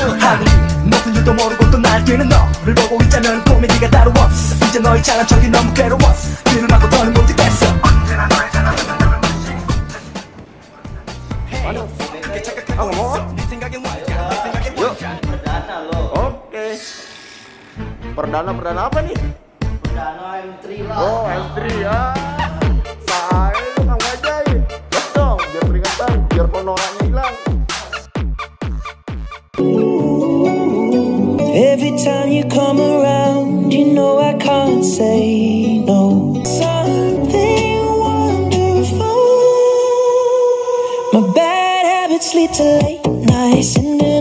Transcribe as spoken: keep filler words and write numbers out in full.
하늘이 높은 줄도 모르고 또 날뛰는 너를 보고 있자면 코미디가 따로 없어. 이제 너의 잘난 척이 너무 괴로웠어. 귀를 막고 더는 못 듣겠어. 언제나 너의 잘난 척은 너를 무시. 그렇게 착각하고 있어. 네 생각엔 완전 내 생각엔 완전. Perdana lo. Oke. Perdana perdana apa nih? Perdana M tiga lah. Oh, M tiga ya. Saya tukang ngajai. Yes dong, biar peringatan, biar honoranya hilang. Every time you come around, you know I can't say no. Something wonderful. My bad habits lead to late nights and